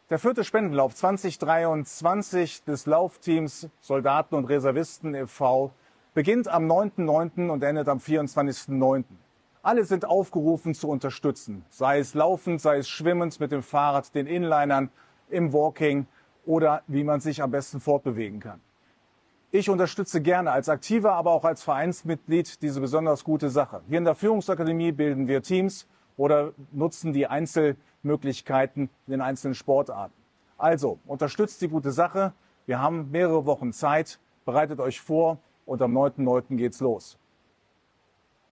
Der 4. Spendenlauf 2023 des Laufteams Soldaten und Reservisten e.V. beginnt am 9.9. und endet am 24.9. Alle sind aufgerufen zu unterstützen, sei es laufend, sei es schwimmend mit dem Fahrrad, den Inlinern, im Walking oder wie man sich am besten fortbewegen kann. Ich unterstütze gerne als Aktiver, aber auch als Vereinsmitglied diese besonders gute Sache. Hier in der Führungsakademie bilden wir Teams oder nutzen die Einzelmöglichkeiten in den einzelnen Sportarten. Also, unterstützt die gute Sache. Wir haben mehrere Wochen Zeit. Bereitet euch vor und am 9.9. geht's los.